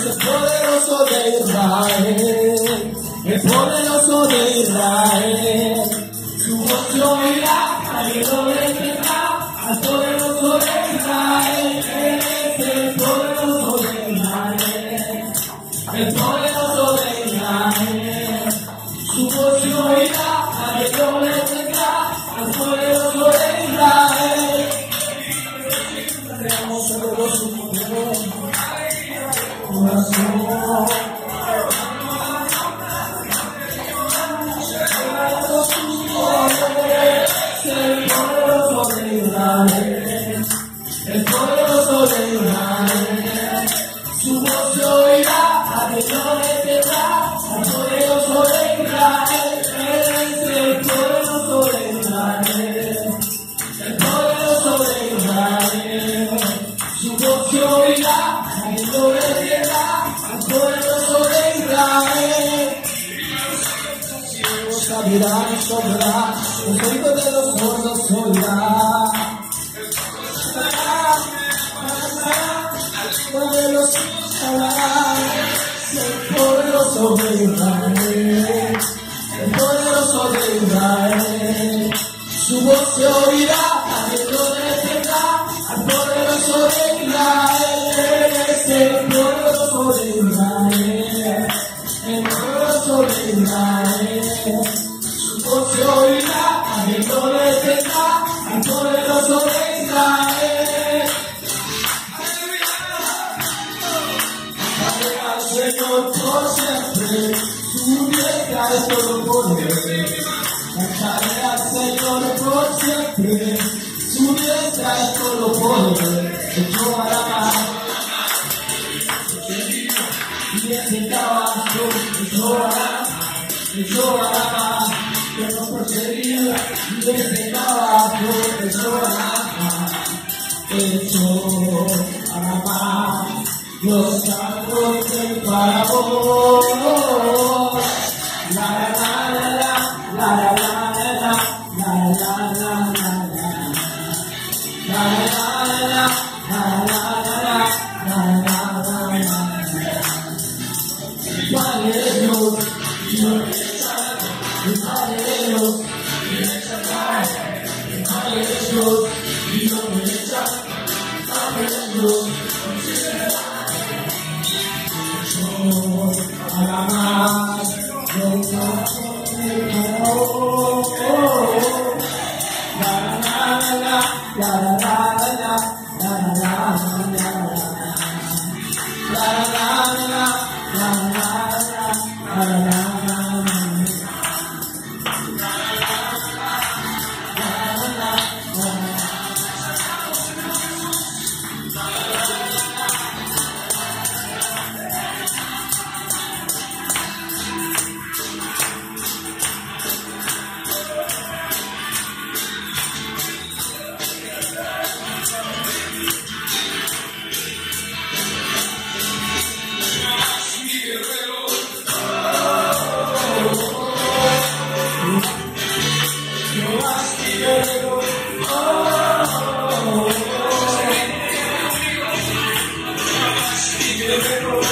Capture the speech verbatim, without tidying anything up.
el poderoso de Israel, el poderoso de Israel. Su voz se oirá, nadie lo detendrá, al poderoso de Israel. Él es el poderoso de Israel, el poderoso de Israel. Su voz se oirá, nadie lo detendrá, al poderoso de Israel. Creamos en los corazón. El poderoso de Israel, el poderoso de Israel. Su voz se oirá, nadie lo detendrá, al poderoso de Israel. Él es el poderoso de Israel, el poderoso de Israel. Su voz se oirá, nadie lo detendrá, al poderoso de Israel. Ciegos abrirán y sonará, los oídos de los sordos oirá. De los cielos hablará, el poderoso de Israel, el poderoso de Israel. Su voz se oirá, nadie lo detendrá, al poderoso de Israel. Él es el poderoso de Israel, el poderoso de Israel. Su voz se oirá, nadie lo detendrá, al poderoso de Israel. Al Señor por siempre, su diestra es todo poder. Cantaré al Señor por siempre, su diestra es todo poder. Echó a la mar y ese caballo, echó a la mar, echó a la mar, que no perseguía, y ese caballo, echó a la mar, echó a la mar. Los cantos del pavor, la la la la la la la la la la la Padre de Dios, Dios el Padre de Dios, el Padre de Dios, Dios el Padre de Dios. A la mar, los ojos del calor. La la la la, la la la la, la la la la, la la la la, la la la. Oh,